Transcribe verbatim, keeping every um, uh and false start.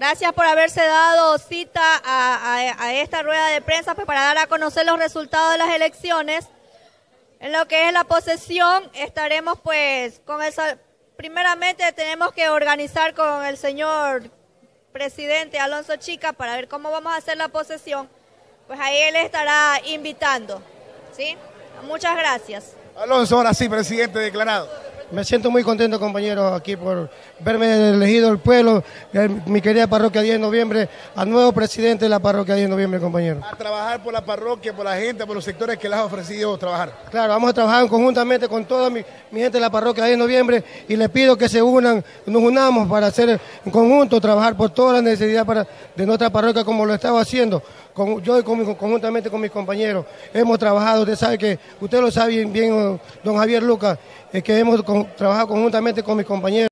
Gracias por haberse dado cita a, a, a esta rueda de prensa pues, para dar a conocer los resultados de las elecciones. En lo que es la posesión, estaremos pues con el... Primeramente tenemos que organizar con el señor presidente Alonso Chica para ver cómo vamos a hacer la posesión. Pues ahí él estará invitando, ¿sí? Muchas gracias. Alonso, ahora sí, presidente declarado. Me siento muy contento, compañero, aquí por verme elegido el pueblo, el, mi querida parroquia diez de noviembre, al nuevo presidente de la parroquia diez de noviembre, compañero. A trabajar por la parroquia, por la gente, por los sectores que les ha ofrecido trabajar. Claro, vamos a trabajar conjuntamente con toda mi, mi gente de la parroquia diez de noviembre y les pido que se unan, nos unamos para hacer en conjunto, trabajar por todas las necesidades para, de nuestra parroquia como lo estaba haciendo. Con, yo y con, conjuntamente con mis compañeros hemos trabajado, usted sabe que, usted lo sabe bien, bien don Javier Lucas, es que hemos con, trabajado conjuntamente con mis compañeros.